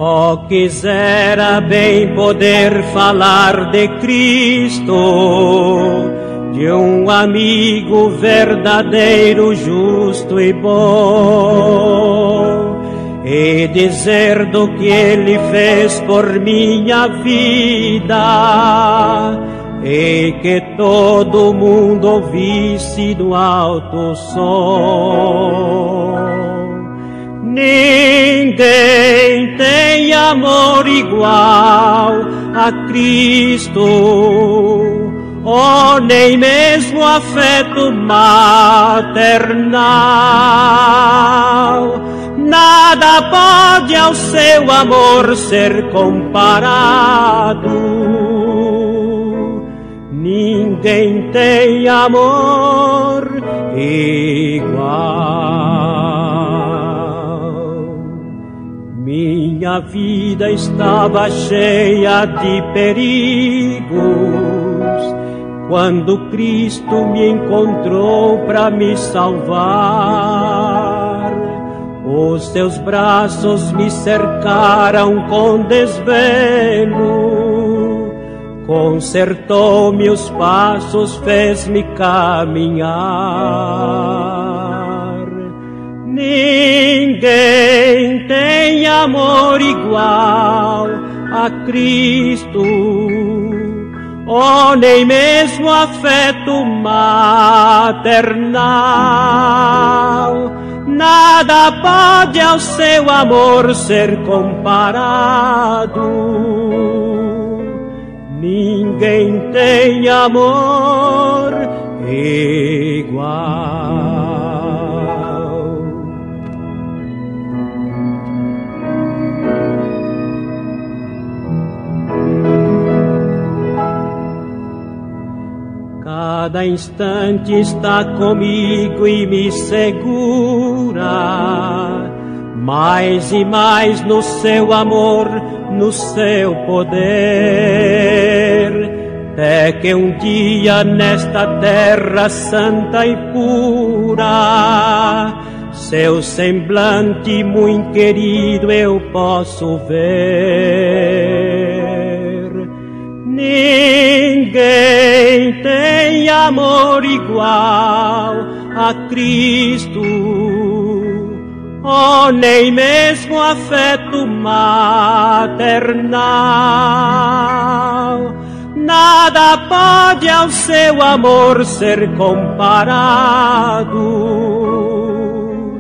Oh, quisera bem poder falar de Cristo, de um amigo verdadeiro, justo e bom, e dizer do que Ele fez por minha vida, e que todo mundo ouvisse no alto som. Ninguém tem amor igual a Cristo, oh, nem mesmo afeto maternal. Nada pode ao seu amor ser comparado. Ninguém tem amor igual. Minha vida estava cheia de perigos quando Cristo me encontrou para me salvar. Os seus braços me cercaram com desvelo, consertou-me os passos, fez-me caminhar. Ninguém tem amor igual a Cristo, oh, nem mesmo afeto maternal. Nada pode ao seu amor ser comparado. Ninguém tem amor igual. Cada instante está comigo e me segura, mais e mais no seu amor, no seu poder, até que um dia nesta terra santa e pura, seu semblante muito querido eu posso ver. Ninguém tem amor igual a Cristo, oh, nem mesmo afeto maternal. Nada pode ao seu amor ser comparado.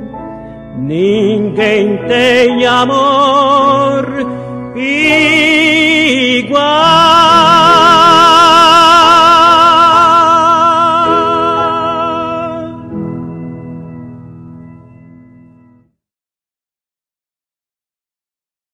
Ninguém tem amor igual.